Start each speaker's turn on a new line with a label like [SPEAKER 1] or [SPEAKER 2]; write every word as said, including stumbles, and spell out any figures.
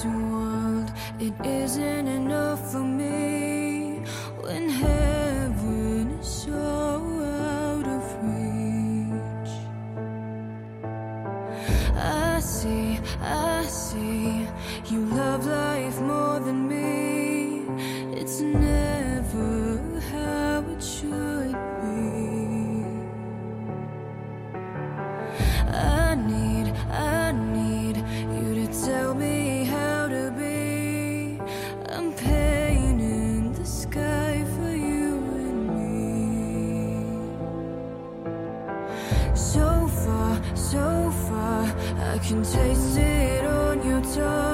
[SPEAKER 1] this world, it isn't enough for me when heaven is so out of reach. I see, I see, you love life more than me. It's never how it should be. I need, I need you to tell me how to be. I'm painting the sky for you and me. So far, so far, I can taste it on your tongue.